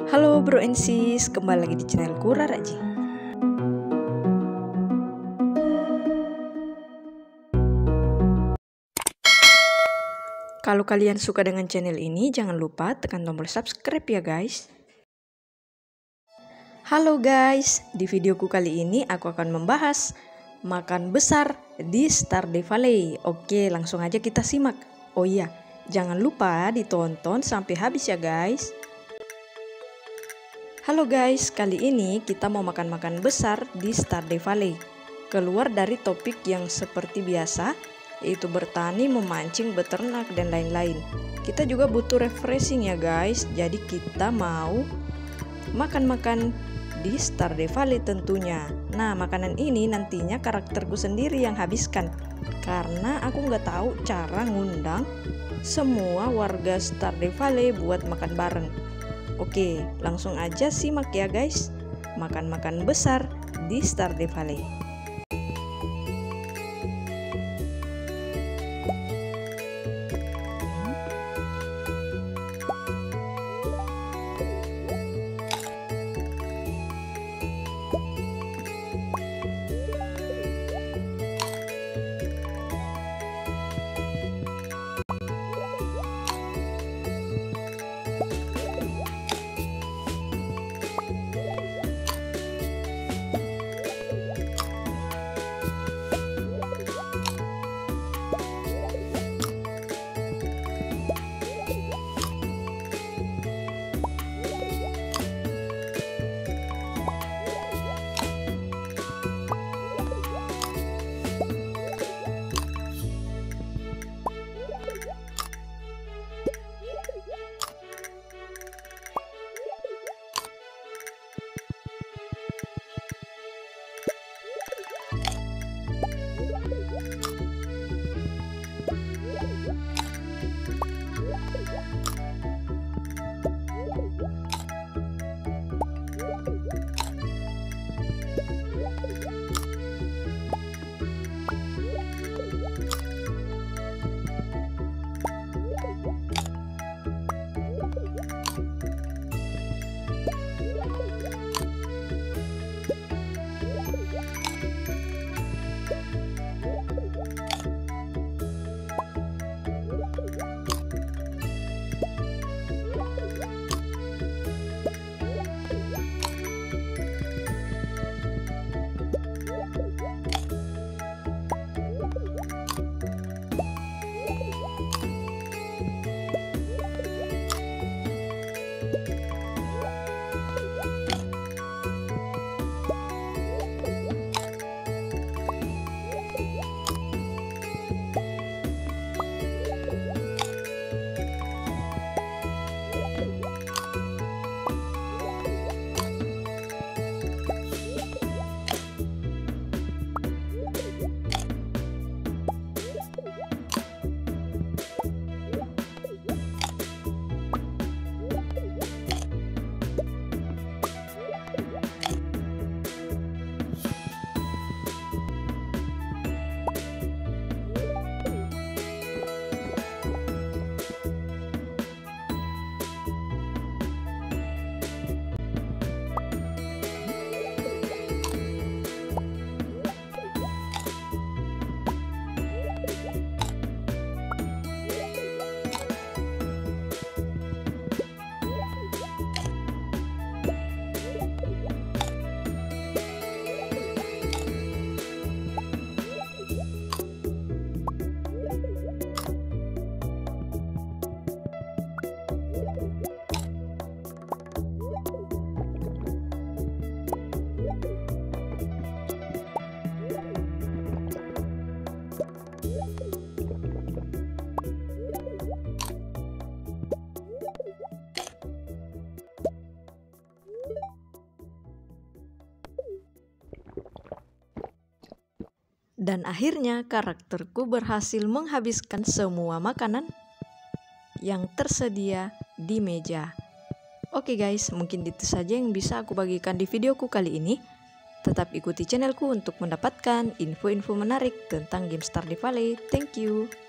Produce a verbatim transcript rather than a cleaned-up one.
Halo bro and sis, kembali lagi di channelku Rara Ji. Kalau kalian suka dengan channel ini, jangan lupa tekan tombol subscribe ya guys. Halo guys, di videoku kali ini aku akan membahas makan besar di Stardew Valley. Oke, langsung aja kita simak. Oh iya, jangan lupa ditonton sampai habis ya guys. Halo guys, kali ini kita mau makan-makan besar di Stardew Valley. Keluar dari topik yang seperti biasa, yaitu bertani, memancing, beternak, dan lain-lain. Kita juga butuh refreshing ya guys, jadi kita mau makan-makan di Stardew Valley tentunya. Nah, makanan ini nantinya karakterku sendiri yang habiskan, karena aku nggak tahu cara ngundang semua warga Stardew Valley buat makan bareng. Oke, langsung aja simak ya guys, makan-makan besar di Stardew Valley. Dan akhirnya karakterku berhasil menghabiskan semua makanan yang tersedia di meja. Oke guys, mungkin itu saja yang bisa aku bagikan di videoku kali ini. Tetap ikuti channelku untuk mendapatkan info-info menarik tentang game Stardew Valley. Thank you.